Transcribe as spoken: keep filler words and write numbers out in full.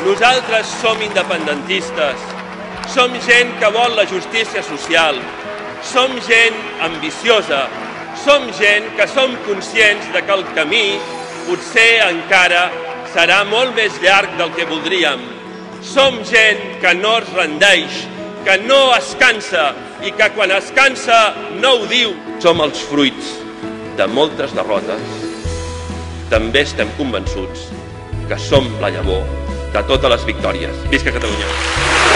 Nosaltres som independentistes, som gent que vol la justícia social, som gent ambiciosa, som gent que som conscients de que el camí potser encara serà molt més llarg del que voldríem. Som gent que no es rendeix, que no es cansa i que quan es cansa no ho diu. Som els fruits de moltes derrotes. També estem convençuts que som la llavor de totes les victòries. Visca Catalunya!